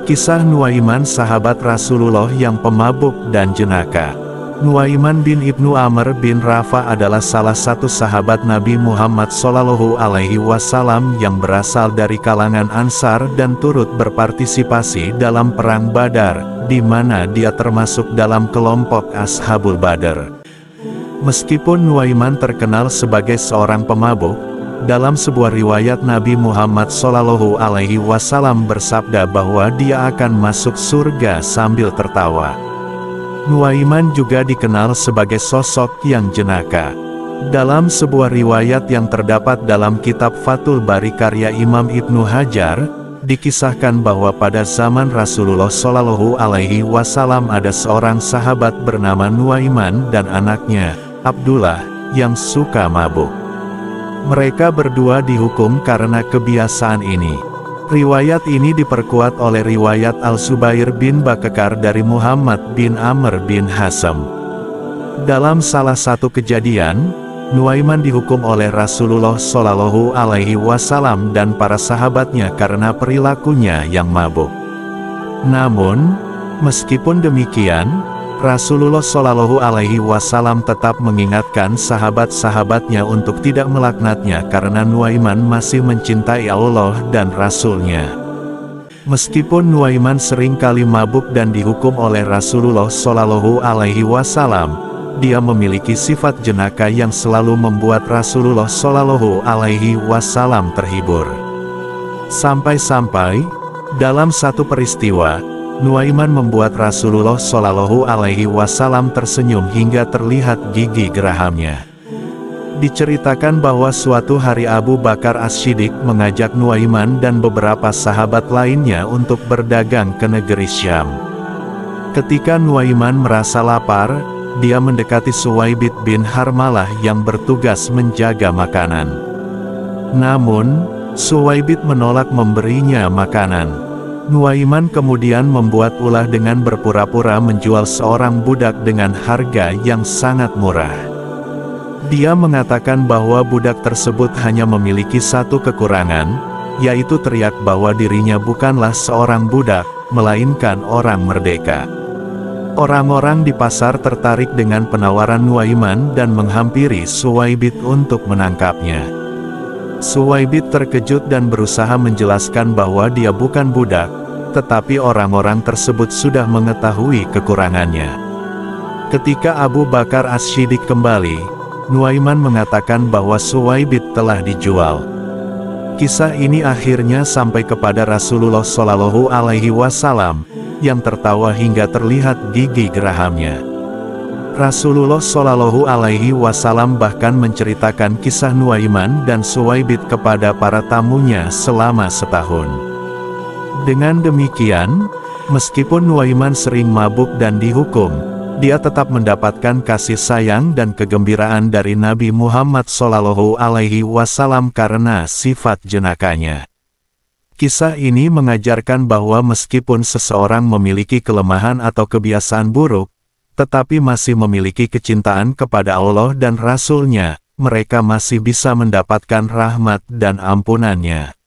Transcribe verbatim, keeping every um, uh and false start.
Kisah Nuaiman sahabat Rasulullah yang pemabuk dan jenaka. Nuaiman bin Ibnu Amr bin Rafa adalah salah satu sahabat Nabi Muhammad shallallahu alaihi wasallam yang berasal dari kalangan Ansar dan turut berpartisipasi dalam Perang Badar, di mana dia termasuk dalam kelompok Ashabul Badar. Meskipun Nuaiman terkenal sebagai seorang pemabuk, dalam sebuah riwayat Nabi Muhammad shallallahu alaihi wasallam bersabda bahwa dia akan masuk surga sambil tertawa. Nuaiman juga dikenal sebagai sosok yang jenaka. Dalam sebuah riwayat yang terdapat dalam kitab Fathul Bari karya Imam Ibnu Hajar, dikisahkan bahwa pada zaman Rasulullah shallallahu alaihi wasallam ada seorang sahabat bernama Nuaiman dan anaknya, Abdullah, yang suka mabuk. Mereka berdua dihukum karena kebiasaan ini. Riwayat ini diperkuat oleh riwayat Al-Zubair bin Bakekar dari Muhammad bin Amr bin Hasam. Dalam salah satu kejadian, Nuaiman dihukum oleh Rasulullah shallallahu alaihi wasallam dan para sahabatnya karena perilakunya yang mabuk. Namun, meskipun demikian, Rasulullah shallallahu alaihi wasallam tetap mengingatkan sahabat-sahabatnya untuk tidak melaknatnya karena Nuaiman masih mencintai Allah dan Rasul-Nya. Meskipun Nuaiman sering kali mabuk dan dihukum oleh Rasulullah shallallahu alaihi wasallam, dia memiliki sifat jenaka yang selalu membuat Rasulullah shallallahu alaihi wasallam terhibur. Sampai-sampai, dalam satu peristiwa, Nuaiman membuat Rasulullah shallallahu alaihi wasallam tersenyum hingga terlihat gigi gerahamnya. Diceritakan bahwa suatu hari Abu Bakar As-Siddiq mengajak Nuaiman dan beberapa sahabat lainnya untuk berdagang ke negeri Syam. Ketika Nuaiman merasa lapar, dia mendekati Suwaibit bin Harmalah yang bertugas menjaga makanan. Namun, Suwaibit menolak memberinya makanan. Nuaiman kemudian membuat ulah dengan berpura-pura menjual seorang budak dengan harga yang sangat murah. Dia mengatakan bahwa budak tersebut hanya memiliki satu kekurangan, yaitu teriak bahwa dirinya bukanlah seorang budak, melainkan orang merdeka. Orang-orang di pasar tertarik dengan penawaran Nuaiman dan menghampiri Suwaibit untuk menangkapnya. Suwaibit terkejut dan berusaha menjelaskan bahwa dia bukan budak, tetapi orang-orang tersebut sudah mengetahui kekurangannya. Ketika Abu Bakar As-Siddiq kembali, Nuaiman mengatakan bahwa Suwaibit telah dijual. Kisah ini akhirnya sampai kepada Rasulullah shallallahu alaihi wasallam, yang tertawa hingga terlihat gigi gerahamnya. Rasulullah shallallahu alaihi wasallam bahkan menceritakan kisah Nuaiman dan Suwaibit kepada para tamunya selama setahun. Dengan demikian, meskipun Nuaiman sering mabuk dan dihukum, dia tetap mendapatkan kasih sayang dan kegembiraan dari Nabi Muhammad shallallahu alaihi wasallam karena sifat jenakanya. Kisah ini mengajarkan bahwa meskipun seseorang memiliki kelemahan atau kebiasaan buruk, tetapi masih memiliki kecintaan kepada Allah dan Rasul-Nya, mereka masih bisa mendapatkan rahmat dan ampunan-Nya.